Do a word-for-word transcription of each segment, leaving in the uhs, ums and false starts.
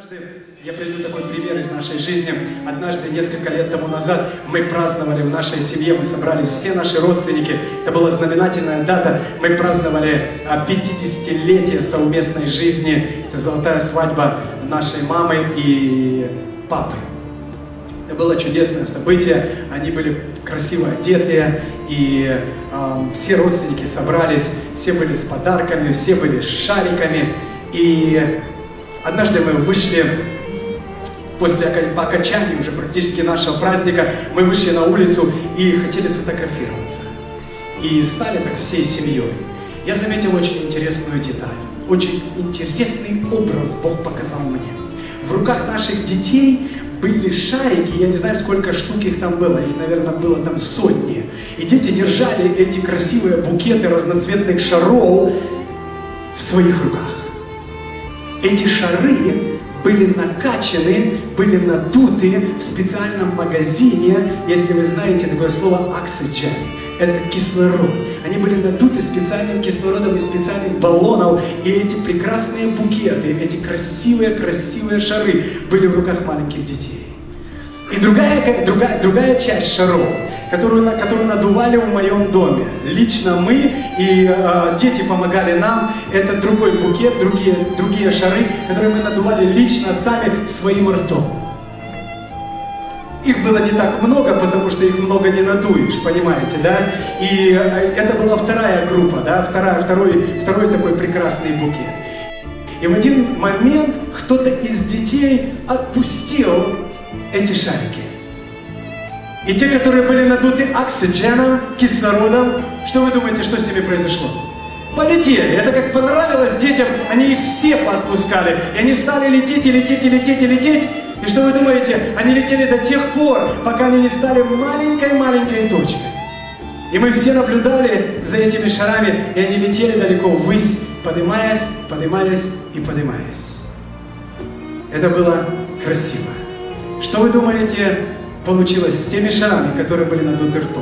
Однажды, я приведу такой пример из нашей жизни. Однажды, несколько лет тому назад, мы праздновали в нашей семье, мы собрались все наши родственники. Это была знаменательная дата. Мы праздновали пятидесятилетие совместной жизни. Это золотая свадьба нашей мамы и папы. Это было чудесное событие. Они были красиво одетые, и э, все родственники собрались, все были с подарками, все были с шариками. И однажды мы вышли, после по окончании уже практически нашего праздника, мы вышли на улицу и хотели сфотографироваться. И стали так всей семьей. Я заметил очень интересную деталь, очень интересный образ Бог показал мне. В руках наших детей были шарики, я не знаю, сколько штук их там было, их, наверное, было там сотни. И дети держали эти красивые букеты разноцветных шаров в своих руках. Эти шары были накачаны, были надуты в специальном магазине, если вы знаете такое слово «oxygen». Это кислород. Они были надуты специальным кислородом из специальных баллонов, и эти прекрасные букеты, эти красивые-красивые шары были в руках маленьких детей. И другая, другая, другая часть шаров, которую, которую надували в моем доме. Лично мы и э, дети помогали нам. Это другой букет, другие, другие шары, которые мы надували лично сами своим ртом. Их было не так много, потому что их много не надуешь, понимаете, да? И э, это была вторая группа, да? Вторая, второй, второй такой прекрасный букет. И в один момент кто-то из детей отпустил эти шарики. И те, которые были надуты оксигеном, кислородом, что вы думаете, что с ними произошло? Полетели. Это как понравилось детям, они их все поотпускали. И они стали лететь, и лететь, и лететь, и лететь. И что вы думаете? Они летели до тех пор, пока они не стали маленькой-маленькой точкой. И мы все наблюдали за этими шарами, и они летели далеко ввысь, поднимаясь, поднимаясь и поднимаясь. Это было красиво. Что вы думаете, получилось с теми шарами, которые были надуты ртом?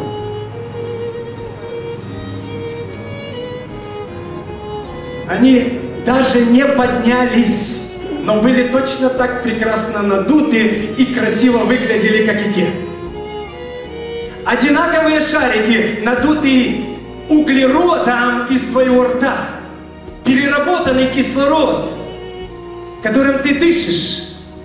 Они даже не поднялись, но были точно так прекрасно надуты и красиво выглядели, как и те. Одинаковые шарики, надутые углеродом из твоего рта, переработанный кислород, которым ты дышишь.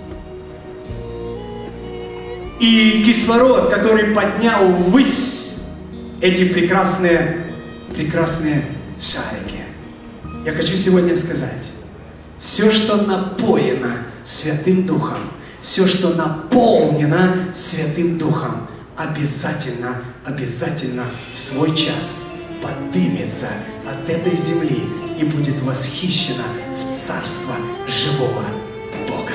И кислород, который поднял ввысь эти прекрасные, прекрасные шарики. Я хочу сегодня сказать, все, что напоено Святым Духом, все, что наполнено Святым Духом, обязательно, обязательно в свой час поднимется от этой земли и будет восхищено в царство живого Бога.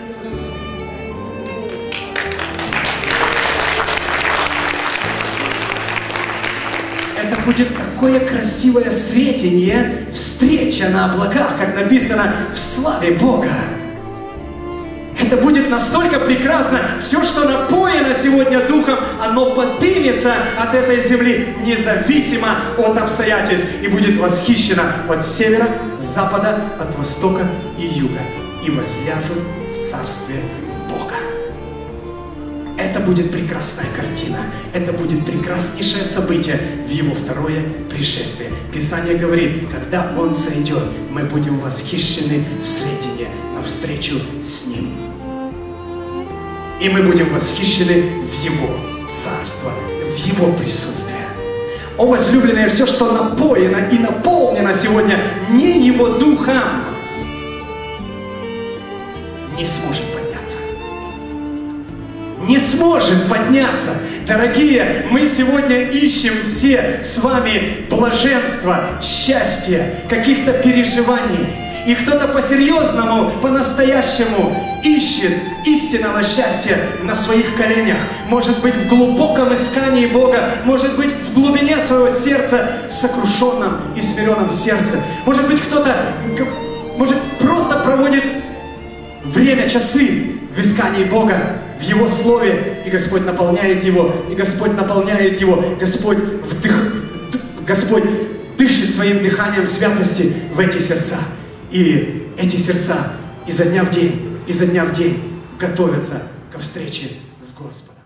Это будет такое красивое встретение, встреча на облаках, как написано, в славе Бога. Это будет настолько прекрасно. Все, что напоено сегодня Духом, оно поднимется от этой земли, независимо от обстоятельств, и будет восхищено от севера, запада, от востока и юга, и возляжут в царстве Бога. Это будет прекрасная картина, это будет прекраснейшее событие в Его второе пришествие. Писание говорит, когда Он сойдет, мы будем восхищены в средине навстречу с Ним. И мы будем восхищены в Его царство, в Его присутствие. О, возлюбленные, все, что напоено и наполнено сегодня не Его Духом, не сможет подняться. Не сможет подняться. Дорогие, мы сегодня ищем все с вами блаженства, счастья, каких-то переживаний. И кто-то по-серьезному, по-настоящему ищет истинного счастья на своих коленях. Может быть, в глубоком искании Бога, может быть, в глубине своего сердца, в сокрушенном и смиренном сердце. Может быть, кто-то, может, просто проводит время, часы в искании Бога, в Его Слове, и Господь наполняет его, и Господь наполняет его, Господь, вдых, Господь дышит своим дыханием святости в эти сердца. И эти сердца изо дня в день изо дня в день готовятся ко встрече с Господом.